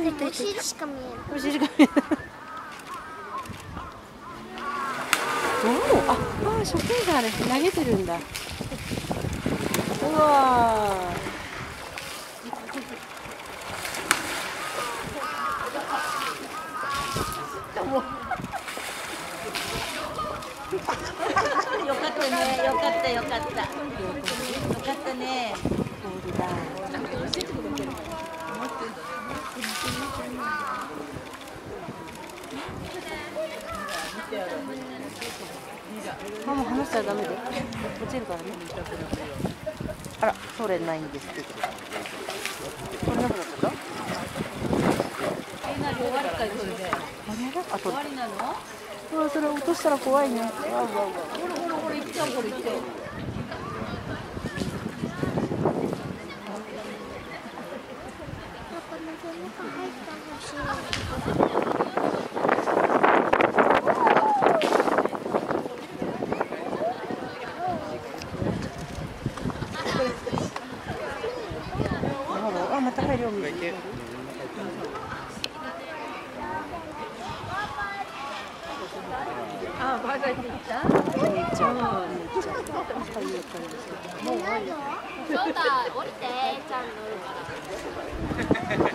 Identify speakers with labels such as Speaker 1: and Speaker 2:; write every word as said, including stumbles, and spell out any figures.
Speaker 1: お尻しか見えない。
Speaker 2: お尻が見えない。おお、あ、あ、職員さんあれ投げてるんだ。うわ
Speaker 3: よかったね、よかったよかった。よかったね。
Speaker 2: ボールだ。ママ離したらダメで。落ちるからね。あら、取れないんですけど。取れなくなっちゃった？
Speaker 3: え、なに終わりかいそれで。
Speaker 2: あれだ？あ、取れた。
Speaker 3: 終わりなの？
Speaker 2: うわ、それ落としたら怖いね。うわうわうわ。
Speaker 3: ほらほらほら行っちゃう、ほら行っちゃう。
Speaker 1: パパの背中入ってほしい。
Speaker 2: あ、また入るよ。
Speaker 3: あ、バイバイって言った？
Speaker 2: めっちゃ。めっちゃ。
Speaker 1: もう終わり。そうだ、降りて、ちゃんの。